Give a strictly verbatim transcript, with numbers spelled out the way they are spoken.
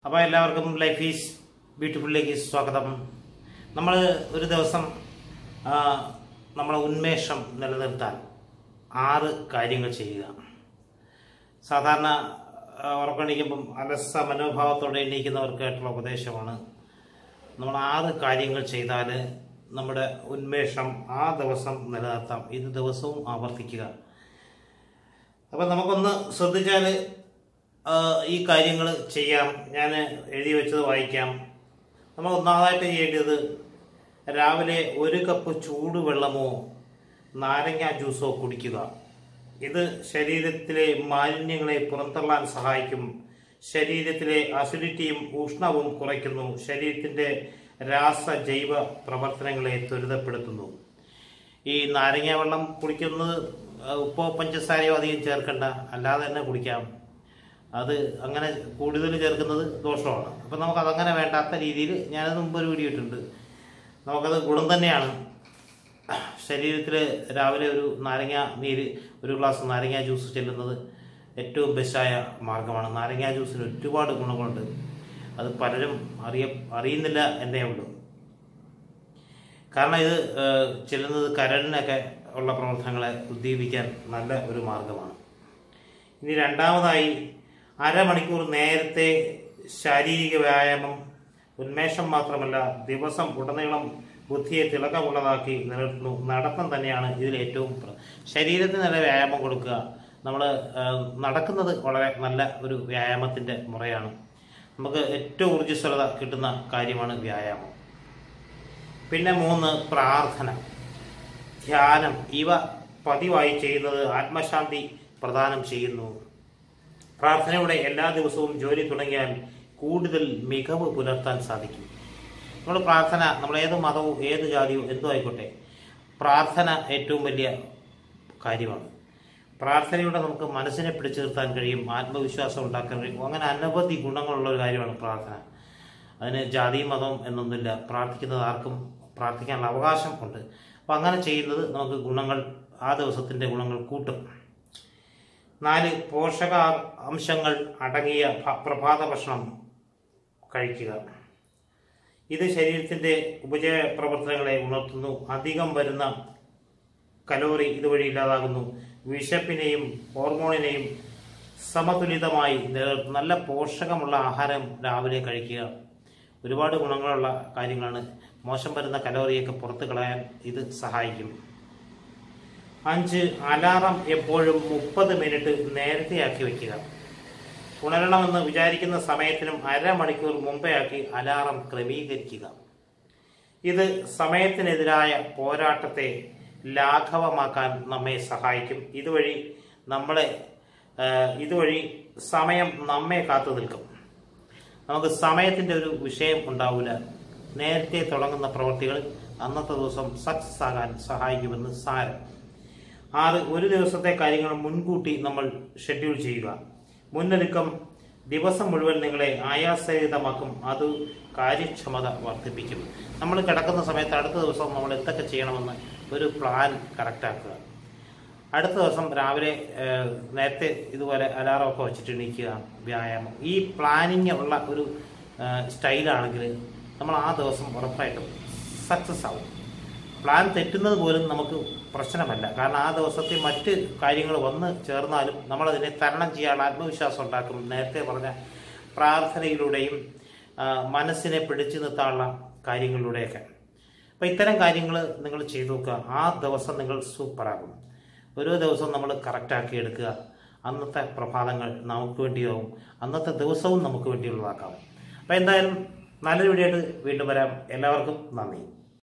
അപ്പോൾ എല്ലാവർക്കും life is ബ്യൂട്ടിഫുള്ളിലേക്ക് സ്വാഗതം. നമ്മൾ ഒരു ദിവസം നമ്മളെ ഉന്മേഷം നിലനിർത്താൻ ആറ് കാര്യങ്ങൾ ചെയ്യുക. സാധാരണ ഉറക്കണിക്കുമ്പം അലസ മനോഭാവത്തോടെ എണീക്കുന്നവർക്കായിട്ടുള്ള ഉപദേശമാണ്. നമ്മൾ ആറ് കാര്യങ്ങൾ ചെയ്താൽ നമ്മുടെ ഉന്മേഷം ആ ദിവസം നിലനിർത്താം. ഇത് ദിവസവും ആവർത്തിക്കുക. അപ്പം നമുക്കൊന്ന് ശ്രദ്ധിച്ചാൽ ഈ കാര്യങ്ങൾ ചെയ്യാം. ഞാൻ എഴുതി വെച്ചത് വായിക്കാം. നമ്മൾ ഒന്നാമതായിട്ട് ചെയ്യേണ്ടത് രാവിലെ ഒരു കപ്പ് ചൂടുവെള്ളമോ നാരങ്ങ ജ്യൂസോ കുടിക്കുക. ഇത് ശരീരത്തിലെ മാലിന്യങ്ങളെ പുറന്തള്ളാൻ സഹായിക്കും. ശരീരത്തിലെ അസിഡിറ്റിയും ഉഷ്ണവും കുറയ്ക്കുന്നു. ശരീരത്തിൻ്റെ രാസ ജൈവ പ്രവർത്തനങ്ങളെ ത്വരിതപ്പെടുത്തുന്നു. ഈ നാരങ്ങ വെള്ളം കുടിക്കുന്നത് ഉപ്പോ പഞ്ചസാരയോ അധികം ചേർക്കണ്ട, അല്ലാതെ തന്നെ കുടിക്കാം. അത് അങ്ങനെ കൂടുതൽ ചേർക്കുന്നത് ദോഷമാണ്. അപ്പം നമുക്കതങ്ങനെ വേണ്ടാത്ത രീതിയിൽ ഞാനത് മുമ്പ് ഒരു വീഡിയോ ഇട്ടിട്ടുണ്ട്. നമുക്കത് ഗുണം തന്നെയാണ്. ശരീരത്തിൽ രാവിലെ ഒരു നാരങ്ങ നീര്, ഒരു ഗ്ലാസ് നാരങ്ങ ജ്യൂസ് ചെല്ലുന്നത് ഏറ്റവും ബെസ്റ്റായ മാർഗമാണ്. നാരങ്ങ ജ്യൂസിന് ഒരുപാട് ഗുണങ്ങളുണ്ട്. അത് പലരും അറിയ അറിയുന്നില്ല എന്നേ ഉള്ളൂ. കാരണം ഇത് ചെല്ലുന്നത് കരളിനൊക്കെ ഉള്ള പ്രവർത്തനങ്ങളെ ഉദ്ദീപിക്കാൻ നല്ല ഒരു മാർഗമാണ്. ഇനി രണ്ടാമതായി അരമണിക്കൂർ നേരത്തെ ശാരീരിക വ്യായാമം ഉന്മേഷം മാത്രമല്ല ദിവസം ഉടനീളം ബുദ്ധിയെ തിളക്കമുള്ളതാക്കി നിലനിർത്തുന്നു. നടത്തം തന്നെയാണ് ഇതിൽ ഏറ്റവും ശരീരത്തിന് നല്ല വ്യായാമം കൊടുക്കുക. നമ്മൾ നടക്കുന്നത് വളരെ നല്ല ഒരു വ്യായാമത്തിൻ്റെ മുറയാണ്. നമുക്ക് ഏറ്റവും ഊർജ്ജസ്വലത കിട്ടുന്ന കാര്യമാണ് വ്യായാമം. പിന്നെ മൂന്ന്, പ്രാർത്ഥന, ധ്യാനം. ഇവ പതിവായി ചെയ്യുന്നത് ആത്മശാന്തി പ്രദാനം ചെയ്യുന്നു. പ്രാർത്ഥനയുടെ എല്ലാ ദിവസവും ജോലി തുടങ്ങിയാൽ കൂടുതൽ മികവ് പുലർത്താൻ സാധിക്കും. നമ്മൾ പ്രാർത്ഥന, നമ്മൾ ഏത് മതവും ഏത് ജാതിയും എന്തോ ആയിക്കോട്ടെ, പ്രാർത്ഥന ഏറ്റവും വലിയ കാര്യമാണ്. പ്രാർത്ഥനയുടെ നമുക്ക് മനസ്സിനെ പിടിച്ചു നിർത്താൻ കഴിയും, ആത്മവിശ്വാസം ഉണ്ടാക്കാൻ കഴിയും. അങ്ങനെ അനവധി ഗുണങ്ങളുള്ള ഒരു കാര്യമാണ് പ്രാർത്ഥന. അതിന് ജാതിയും മതവും എന്നൊന്നുമില്ല. പ്രാർത്ഥിക്കുന്നത് ആർക്കും പ്രാർത്ഥിക്കാനുള്ള അവകാശം ഉണ്ട്. അപ്പം അങ്ങനെ ചെയ്യുന്നത് നമുക്ക് ഗുണങ്ങൾ, ആ ദിവസത്തിൻ്റെ ഗുണങ്ങൾ കൂട്ടും. നാല്, പോഷക അംശങ്ങൾ അടങ്ങിയ പ്രഭാത ഭക്ഷണം കഴിക്കുക. ഇത് ശരീരത്തിൻ്റെ ഉപജയ പ്രവർത്തനങ്ങളെ ഉണർത്തുന്നു. അധികം വരുന്ന കലോറി ഇതുവഴി ഇല്ലാതാകുന്നു. വിശപ്പിനെയും ഹോർമോണിനെയും സമതുലിതമായി നിലനിർത്തുന്നു. നല്ല പോഷകമുള്ള ആഹാരം രാവിലെ കഴിക്കുക. ഒരുപാട് ഗുണങ്ങളുള്ള കാര്യങ്ങളാണ്. മോശം വരുന്ന കലോറിയൊക്കെ പുറത്ത് കളയാൻ ഇത് സഹായിക്കും. അഞ്ച്, അലാറം എപ്പോഴും മുപ്പത് മിനിറ്റ് നേരത്തെയാക്കി വയ്ക്കുക. ഉണരണമെന്ന് വിചാരിക്കുന്ന സമയത്തിനും അരമണിക്കൂർ മുമ്പെയാക്കി അലാറം ക്രമീകരിക്കുക. ഇത് സമയത്തിനെതിരായ പോരാട്ടത്തെ ലാഘവമാക്കാൻ നമ്മെ സഹായിക്കും. ഇതുവഴി നമ്മളെ ഇതുവഴി സമയം നമ്മെ കാത്തു നിൽക്കും. നമുക്ക് സമയത്തിൻ്റെ ഒരു വിഷയം ഉണ്ടാവില്ല. നേരത്തെ തുടങ്ങുന്ന പ്രവൃത്തികൾ അന്നത്തെ ദിവസം സക്സസ് ആകാൻ സഹായിക്കുമെന്ന് സാരം. ആറ്, ഒരു ദിവസത്തെ കാര്യങ്ങൾ മുൻകൂട്ടി നമ്മൾ ഷെഡ്യൂൾ ചെയ്യുക. മുന്നൊരുക്കം ദിവസം മുഴുവൻ നിങ്ങളെ ആയാസരഹിതമാക്കും. അത് കാര്യക്ഷമത വർദ്ധിപ്പിക്കും. നമ്മൾ കിടക്കുന്ന സമയത്ത് അടുത്ത ദിവസം നമ്മൾ എന്തൊക്കെ ചെയ്യണമെന്ന് ഒരു പ്ലാൻ കറക്റ്റാക്കുക. അടുത്ത ദിവസം രാവിലെ നേരത്തെ ഇതുപോലെ അലാറമൊക്കെ വെച്ചിട്ട് എണീക്കുക, വ്യായാമം. ഈ പ്ലാനിങ് ഉള്ള ഒരു സ്റ്റൈലാണെങ്കിൽ നമ്മൾ ആ ദിവസം ഉറപ്പായിട്ടും സക്സസ് ആവും. പ്ലാൻ തെറ്റുന്നത് പോലും നമുക്ക് പ്രശ്നമല്ല. കാരണം ആ ദിവസത്തെ മറ്റ് കാര്യങ്ങൾ വന്ന് ചേർന്നാലും നമ്മളതിനെ തരണം ചെയ്യാനുള്ള ആത്മവിശ്വാസം ഉണ്ടാക്കും. നേരത്തെ പറഞ്ഞ പ്രാർത്ഥനയിലൂടെയും മനസ്സിനെ പിടിച്ചു നിർത്താനുള്ള കാര്യങ്ങളിലൂടെയൊക്കെ. അപ്പം ഇത്തരം കാര്യങ്ങൾ നിങ്ങൾ ചെയ്തു നോക്കുക. ആ ദിവസം നിങ്ങൾ സൂപ്പറാകും. ഓരോ ദിവസവും നമ്മൾ കറക്റ്റാക്കി എടുക്കുക. അന്നത്തെ പ്രഭാതങ്ങൾ നമുക്ക് വേണ്ടിയാവും. അന്നത്തെ ദിവസവും നമുക്ക് വേണ്ടിയുള്ളതാക്കാം. അപ്പം എന്തായാലും നല്ലൊരു വീഡിയോ ആയിട്ട് വീണ്ടും വരാം. എല്ലാവർക്കും നന്ദി.